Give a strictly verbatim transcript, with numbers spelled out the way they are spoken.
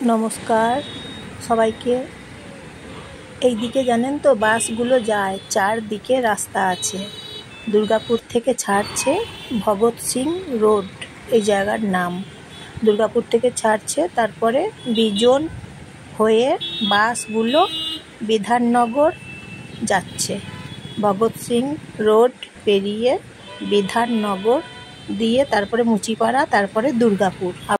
নমস্কার সবাইকে। এইদিকে জানেন তো বাসগুলো যায়, চারদিকে রাস্তা আছে। দুর্গাপুর থেকে ছাড়ছে, ভগৎ সিং রোড এই জায়গার নাম। দুর্গাপুর থেকে ছাড়ছে, তারপরে বিজন হয়ে বাসগুলো বিধাননগর যাচ্ছে। ভগৎ সিং রোড পেরিয়ে বিধাননগর দিয়ে তারপরে মুচিপাড়া, তারপরে দুর্গাপুর।